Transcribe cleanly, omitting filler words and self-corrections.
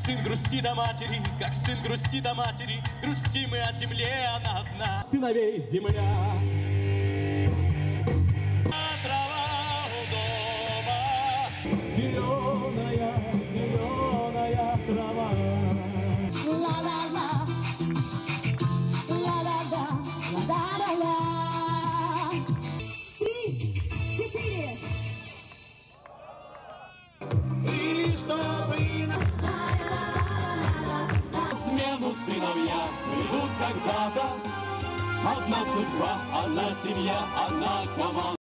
сын грустит о матери, как сын грустит о матери, грустим мы о земле, она одна. Сыновей земля. Трава у дома. Зеленая, зеленая трава. Ла-ла-ла, ла-ла-ла, ла-ла-ла-ла. 3, 4. И чтобы на смену сыновья придут когда-то. Одна судьба, одна семья, одна команда.